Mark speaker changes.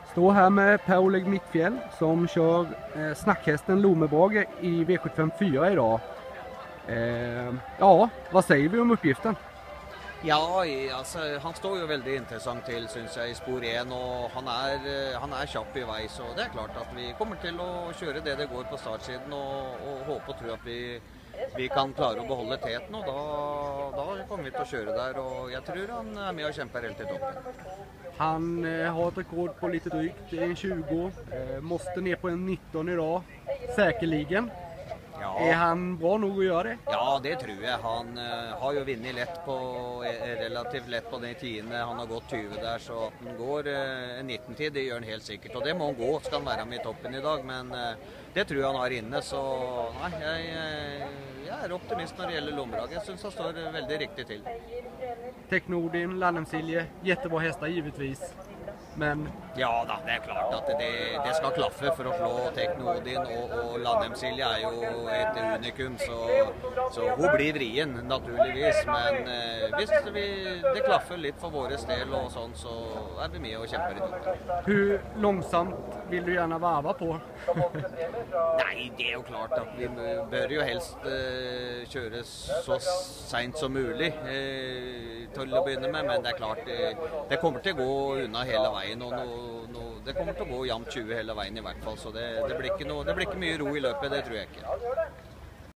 Speaker 1: Står här med Per-Oleg Mittfjäll som kör snackhästen Lomebrage i V75 4 idag. Ja, vad säger vi om uppgiften?
Speaker 2: Ja, altså, han står jo veldig interessant til, synes jeg, i spor 1, og han er kjapp i vei, så det er klart at vi kommer til å kjøre det går på startsiden, og håpe og tro at vi kan klare å beholde teten, og da kommer vi til å kjøre der, og jeg tror han er med og kjemper helt til toppen.
Speaker 1: Han har ett rekord på lite drygt, en 20, måste ner på en 19 idag, säkerligen.
Speaker 2: Ja.
Speaker 1: Er han bra nog å gjøre det?
Speaker 2: Ja, det tror jeg. Han har jo vunnet relativt lett på den 10. Han har gått 20 der, så at han går en 19-tid, det gjør han helt sikkert. Og det må han gå, skal han være med i toppen i dag, men det tror jeg han har inne. Så nei, jeg er optimist når det gjelder Lomebrage. Jeg synes han står veldig riktig til.
Speaker 1: Teknodin, Landemsilje, jättebra hästar givetvis. Men
Speaker 2: ja da, det er klart at det skal klaffe for å slå Teknodin, og Landemsilje er jo et unikum, så hun blir vrien, naturligvis. Men hvis det klaffer litt for våre del og sånn, så er vi med og kjemper i toppen.
Speaker 1: Hur långsamt vil du gjerne varve på?
Speaker 2: Nei, det er jo klart at vi bør jo helst kjøre så sent som mulig til å begynne med, men det er klart, det kommer til å gå unna hele veien, og det kommer til å gå jevnt 20 hele veien i hvert fall, så det blir ikke mye ro i løpet, det tror jeg ikke.